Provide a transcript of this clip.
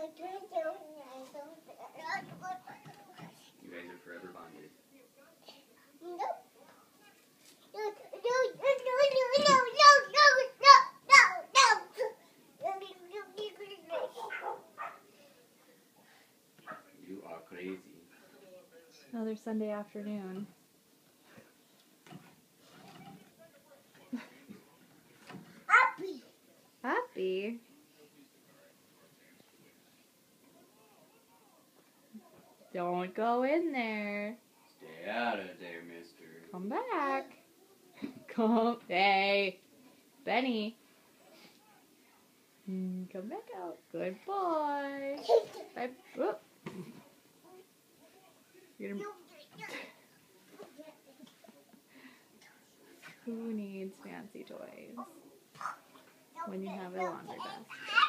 You guys are forever bonded. You are crazy. Another Sunday afternoon. Happy? Don't go in there. Stay out of there, mister. Come back. Come. Hey. Benny. Come back out. Good boy. Bye. Whoop. You're gonna... Who needs fancy toys when you have a laundry basket?